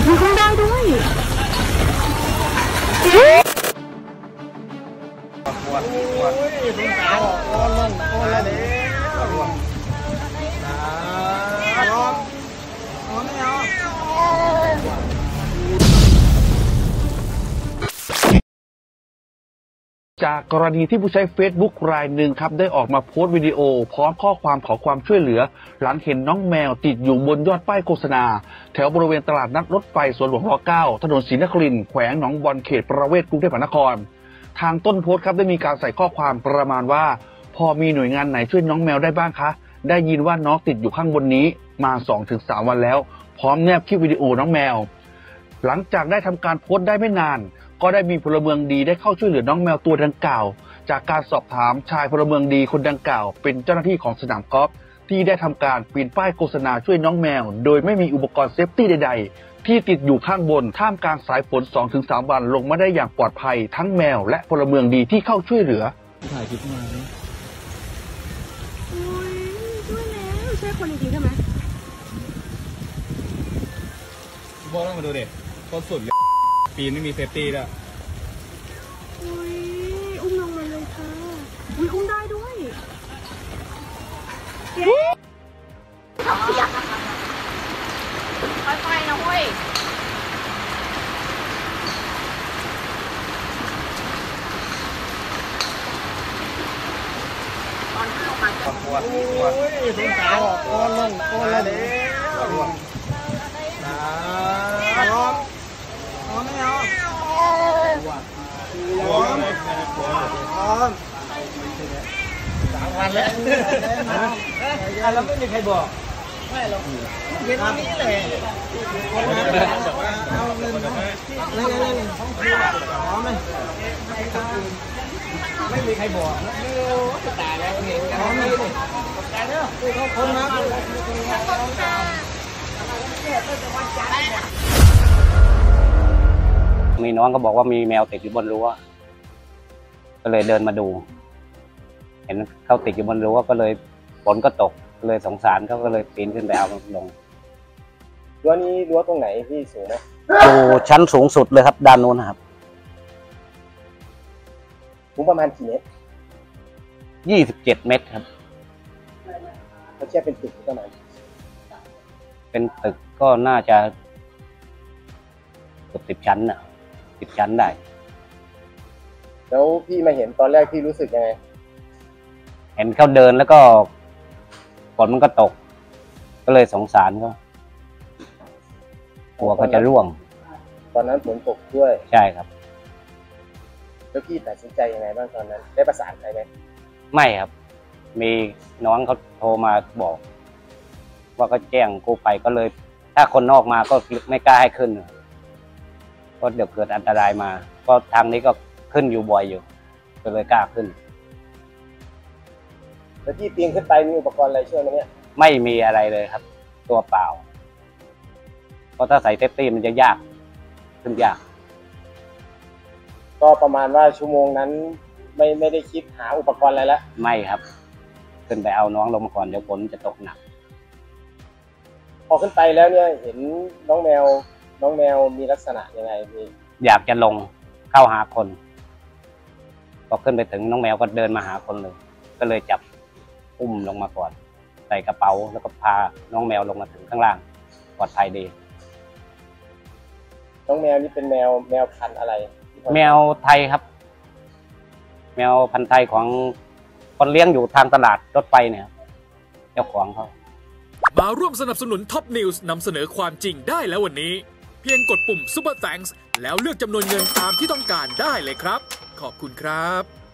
คุณได้ด้วยจากกรณีที่ผู้ใช้ Facebook รายหนึ่งครับได้ออกมาโพสต์วิดีโอพร้อมข้อความขอความช่วยเหลือหลังเห็นน้องแมวติดอยู่บนยอดป้ายโฆษณาแถวบริเวณตลาดนัดรถไฟสวนหลวงร9ถนนศรีนครินทร์แขวงหนองบอนเขตประเวศกรุงเทพมหานครทางต้นโพสต์ครับได้มีการใส่ข้อความประมาณว่าพอมีหน่วยงานไหนช่วยน้องแมวได้บ้างคะได้ยินว่าน้องติดอยู่ข้างบนนี้มา 2-3 วันแล้วพร้อมแนบคลิปวิดีโอน้องแมวหลังจากได้ทำการโพสต์ได้ไม่นานก็ได้มีพลเมืองดีได้เข้าช่วยเหลือน้องแมวตัวดังกล่าวจากการสอบถามชายพลเมืองดีคนดังกล่าวเป็นเจ้าหน้าที่ของสนามกอล์ฟที่ได้ทำการปีนป้ายโฆษณาช่วยน้องแมวโดยไม่มีอุปกรณ์เซฟตี้ใดๆที่ติดอยู่ข้างบนท่ามกลางสายฝน 2-3 วันลงมาได้อย่างปลอดภัยทั้งแมวและพลเมืองดีที่เข้าช่วยเหลือถ่ายคลิปมาเนี่ยโอ้ยช่วยแล้วใช่คนจริงๆใช่ไหมบอกต้องมาดูเด็กต้นสุดเลยปีนไม่มีเซฟตี้แล้วอุ้ยอุ้มลงมาเลยค่ะอุ้ยอุ้มได้ด้วยค่อยๆนะเว้ยตอนที่ลงมาปวดสงสารโอนลงเลย3 วันแล้วแล้วไม่มีใครบอกไม่หรอกเย็นวันนี้เลยคนนั้นบอกว่าเอาเงินเลยพร้อมไหมไม่มีใครบอกตายแล้วเห็นกันพร้อมเลยตายแล้วเขาคนนะมีน้องก็บอกว่ามีแมวติดอยู่บนรั้วก็เลยเดินมาดูเห็นเขาติดอยู่บนรั้วก็เลยฝนก็ตกเลยสงสารเขาก็เลยปีนขึ้นไปเอาลงรั้วนี้รั้วตรงไหนที่สูงไหมอยู่ชั้นสูงสุดเลยครับด้านนู้นนะครับสูงประมาณกี่เมตร 27 เมตรครับเขาเชื่อเป็นตึกประมาณเป็นตึกก็น่าจะเกือบ10 ชั้นนะ10 ชั้นได้แล้วพี่มาเห็นตอนแรกพี่รู้สึกยังไงเห็นเขาเดินแล้วก็ฝนมันก็ตกก็เลยสงสารเขากลัวเขาจะร่วงตอนนั้นฝนตกด้วยใช่ครับแล้วพี่ตัดสินใจยังไงบ้างตอนนั้นได้ประสานใครไหมไม่ครับมีน้องเขาโทรมาบอกว่าก็แจ้งกู้ภัยก็เลยถ้าคนนอกมาก็ไม่กล้าให้ขึ้นก็เดี๋ยวเกิดอันตรายมาก็ทางนี้ก็ขึ้นอยู่บ่อยอยู่ก็เลยกล้าขึ้นแล้วที่ปีนขึ้นไปมีอุปกรณ์อะไรช่วยไหมเนี่ยไม่มีอะไรเลยครับตัวเปล่าเพราะถ้าใส่เซฟตี้มันจะยากขึ้นยากก็ประมาณว่าชั่วโมงนั้นไม่ได้คิดหาอุปกรณ์อะไรแล้วไม่ครับขึ้นไปเอาน้องลงมาก่อนเดี๋ยวฝนจะตกหนักพอขึ้นไปแล้วเนี่ยเห็นน้องแมวมีลักษณะยังไงพี่อยากจะลงเข้าหาคนพอขึ้นไปถึงน้องแมวก็เดินมาหาคนเลยก็เลยจับอุ้มลงมาก่อนใส่กระเป๋าแล้วก็พาน้องแมวลงมาถึงข้างล่างปลอดภัยดีน้องแมวนี่เป็นแมวพันธุ์อะไรแมวไทยครับแมวพันธุ์ไทยของคนเลี้ยงอยู่ทางตลาดรถไฟเนี่ยเจ้าของเขามาร่วมสนับสนุนท็อปนิวส์นำเสนอความจริงได้แล้ววันนี้เพียงกดปุ่ม Super Thanks แล้วเลือกจำนวนเงินตามที่ต้องการได้เลยครับขอบคุณครับ